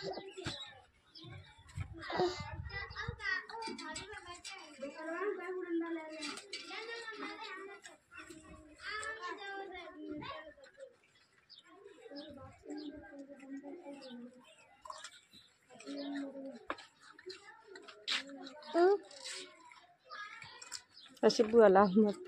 ऐसे बुआला मत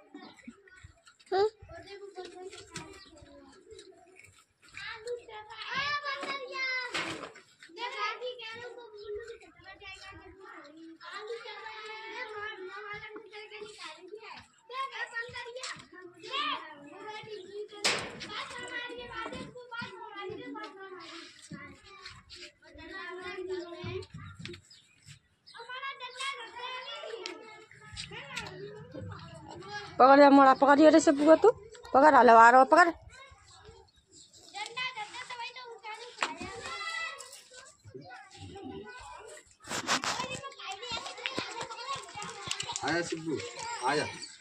पकड़ जा मोड़ा पकड़िए रे से बुआ तू पकड़ आ लो आ रहा पकड़ आया सिब्बू आया।